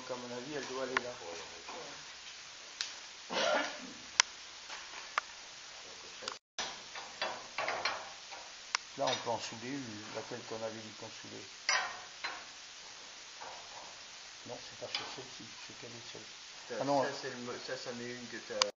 Donc à mon avis, elle doit aller là. Là, on peut en souder une, laquelle qu'on avait dit qu'on soudait. Non, c'est pas sur celle-ci, c'est quelle est celle-ci? Ah non. Ça, c'en est une que tu as.